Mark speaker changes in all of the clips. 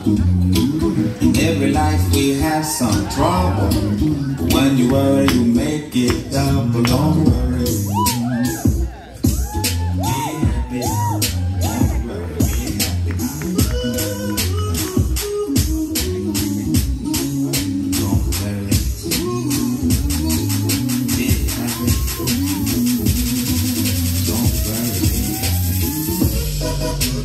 Speaker 1: In every life we have some trouble. But when you worry, you make it double. Don't worry. Be happy. Don't worry. Be happy. Don't worry. Be happy. Don't worry. Be happy.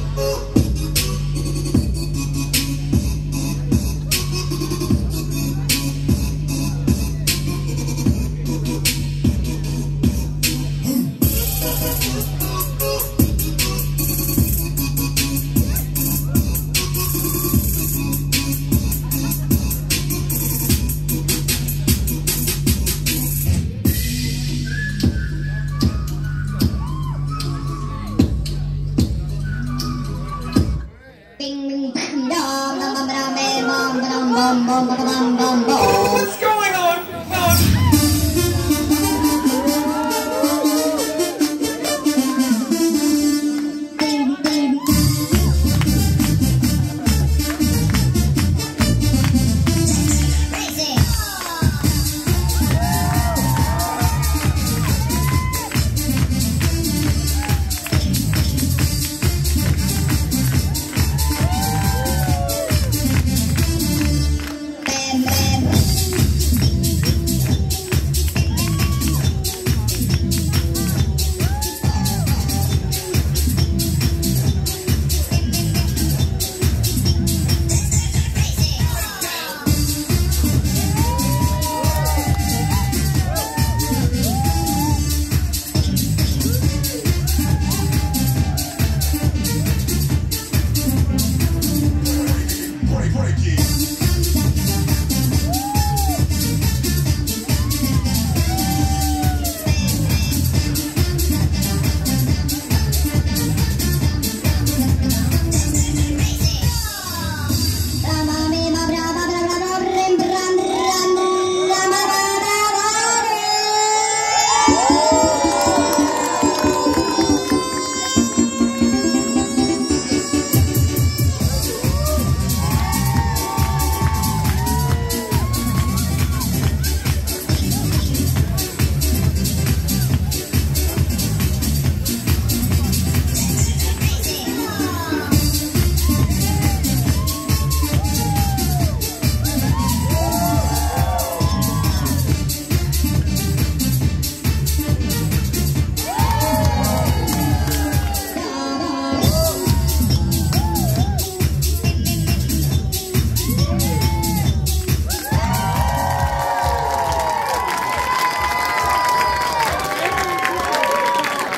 Speaker 2: What's going on?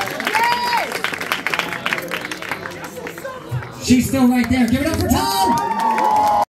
Speaker 3: She's still right there. Give it up for Tom!